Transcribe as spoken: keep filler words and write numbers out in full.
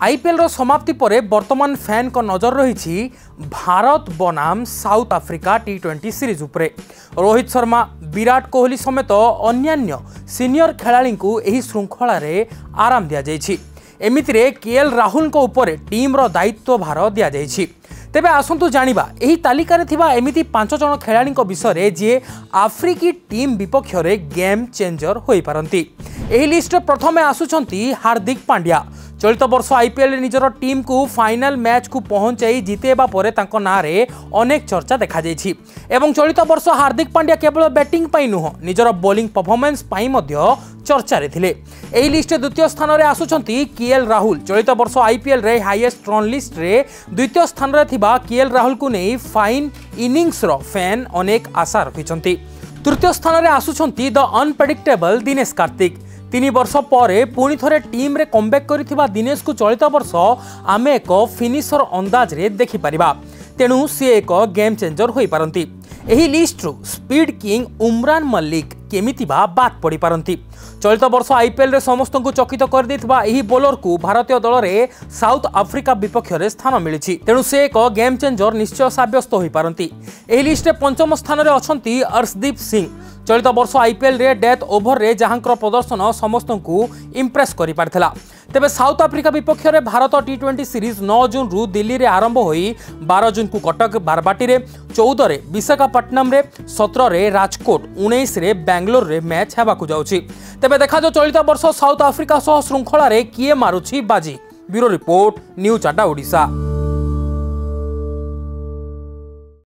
IPL रो समाप्ति परे वर्तमान फैन को नजर रही भारत बनाम South Africa T twenty series उपरे। रोहित शर्मा, विराट कोहली समेत अन्यान्य सीनियर खेलाड़ी को एही श्रृंखला रे आराम दिया जायछि। एमितिरे केएल राहुल को उपरे टीम रो दायित्व भार दिया जायछि। तेबे आसंतु जानिबा एही तालिका थिबा एमिति पांच जन खेलाड़ी विषय रे जे आफ्रिकी टीम विपक्ष रे गेम चेंजर होई पारंती। एही लिस्ट प्रथमे आसुचंती हार्दिक पांड्या। चलित वर्ष आईपीएल निजर टीम को फाइनल मैच को पहुंचाई जितेबा परे तांको नारे अनेक चर्चा देखा जायछि। एवं चलित वर्ष हार्दिक पांड्या केवल बैटिंग पाई नुह निजर बॉलिंग परफॉर्मेंस पाई मध्य चर्चा रे थिले। एही लिस्ट द्वितीय स्थान रे आसुचंती केएल राहुल। चलित वर्ष आईपीएल रे हाईएस्ट रन लिस्ट रे द्वितीय स्थान रे थिबा केएल राहुल को नहीं फाइन इनिंग्स रो फैन अनेक आशा रखिचंती। तृतीय स्थान रे आसुचंती द अनप्रेडिक्टेबल दिनेश कार्तिक। तीन वर्ष पर पुणी थे टीम रे कमबैक करिथिबा दिनेश को चलित वर्ष आमे एक फिनिशर अंदाज रे देखि परिबा। तेणु सी एक गेम चेंजर होई पारंती। एही लिस्ट रो स्पीड किंग उमरान मल्लिक केमिति बा बात पड़ी पारंती। चलित वर्ष आईपीएल रे समस्त को चकित कर देथिबा एही बॉलर को भारतीय दल रे साउथ आफ्रिका विपक्ष रे स्थान मिलिछि। तेणु से एक गेम चेंजर निश्चय साब्यस्त होई पारंती। एही लिस्ट रे पंचम स्थान रे अछंती अर्शदीप सिंह। चलित वर्ष आईपीएल रे डेथ ओभर रे जहांकर प्रदर्शन समस्त को इंप्रेस करि पारथिला। तेबे साउथ आफ्रिका विपक्ष रे भारत टी ट्वेंटी सीरीज नौ जून रु दिल्ली रे आरंभ होई बारह जून को कटक बारबाटी रे, चौदह रे विशाखापट्टनम रे, सत्रह रे राजकोट, उन्नीस रे बेंगलोर रे मैच हेबाकु जाउछि। तेबे देखा जो चलित वर्ष साउथ आफ्रिका सह श्रृंखला रे किए मारुछि बाजी। ब्यूरो रिपोर्ट, न्यूज अड्डा ओडिशा।